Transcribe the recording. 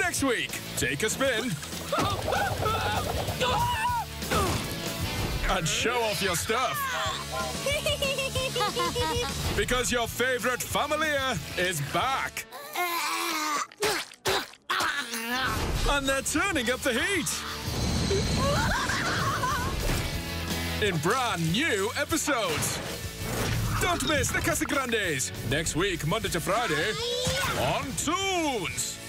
Next week, take a spin and show off your stuff. Because your favorite familiar is back. And they're turning up the heat. In brand new episodes. Don't miss the Casagrandes. Next week, Monday to Friday, on Toons.